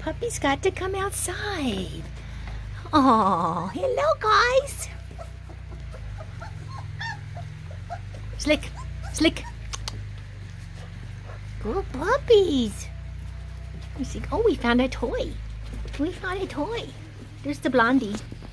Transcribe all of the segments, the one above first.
Puppy's got to come outside. Oh, hello guys. Slick, slick. Good puppies. You see, oh, we found a toy. We found a toy. There's the blondie.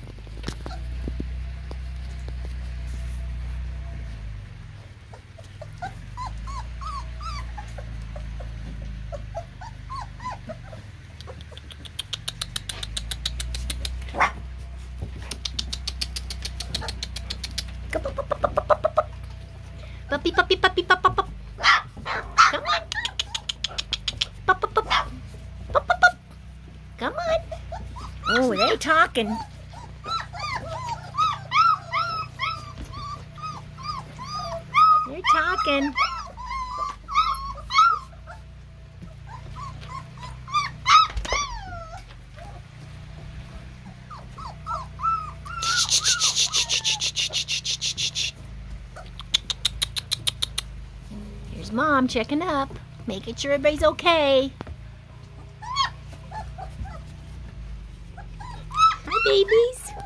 Puppy, puppy, puppy, pup, pup, pup. Come on. Pup, pup, pup. Pup, pup, pup. Come on. Oh, they're talking. They're talking. Here's Mom checking up, making sure everybody's okay. Hi, babies.